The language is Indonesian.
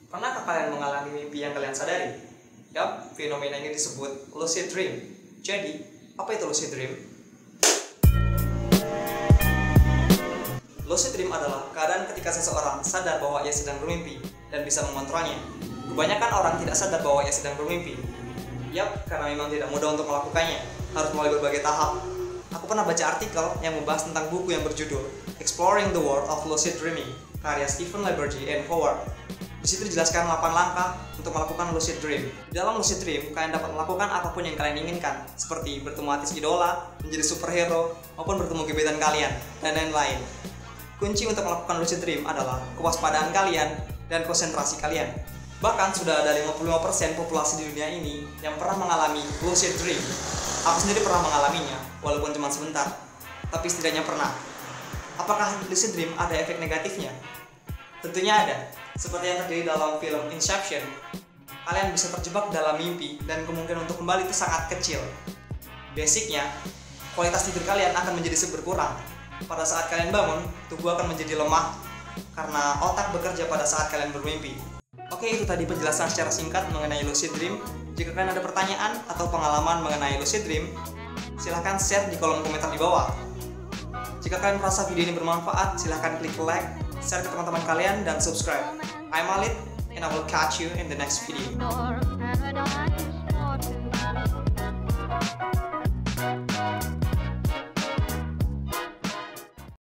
Pernahkah kalian mengalami mimpi yang kalian sadari? Yap, fenomena ini disebut lucid dream. Jadi, apa itu lucid dream? Lucid dream adalah keadaan ketika seseorang sadar bahwa ia sedang bermimpi dan bisa mengontrolnya. Kebanyakan orang tidak sadar bahwa ia sedang bermimpi. Yap, karena memang tidak mudah untuk melakukannya, harus melalui berbagai tahap. Aku pernah baca artikel yang membahas tentang buku yang berjudul Exploring the World of Lucid Dreaming, karya Stephen Lebergy and Howard. Di situ dijelaskan 8 langkah untuk melakukan lucid dream. Di dalam lucid dream, kalian dapat melakukan apapun yang kalian inginkan, seperti bertemu artis idola, menjadi superhero, maupun bertemu gebetan kalian, dan lain-lain. Kunci untuk melakukan lucid dream adalah kewaspadaan kalian dan konsentrasi kalian. Bahkan sudah ada 55% populasi di dunia ini yang pernah mengalami lucid dream. Aku sendiri pernah mengalaminya, walaupun cuma sebentar, tapi setidaknya pernah. Apakah lucid dream ada efek negatifnya? Tentunya ada. Seperti yang terjadi dalam film Inception, kalian bisa terjebak dalam mimpi dan kemungkinan untuk kembali itu sangat kecil. Basicnya, kualitas tidur kalian akan menjadi berkurang. Pada saat kalian bangun, tubuh akan menjadi lemah karena otak bekerja pada saat kalian bermimpi. Oke, itu tadi penjelasan secara singkat mengenai lucid dream. Jika kalian ada pertanyaan atau pengalaman mengenai lucid dream, silahkan share di kolom komentar di bawah. Jika kalian merasa video ini bermanfaat, silahkan klik like, share ke teman-teman kalian, dan subscribe. I'm Alit, and I will catch you in the next video.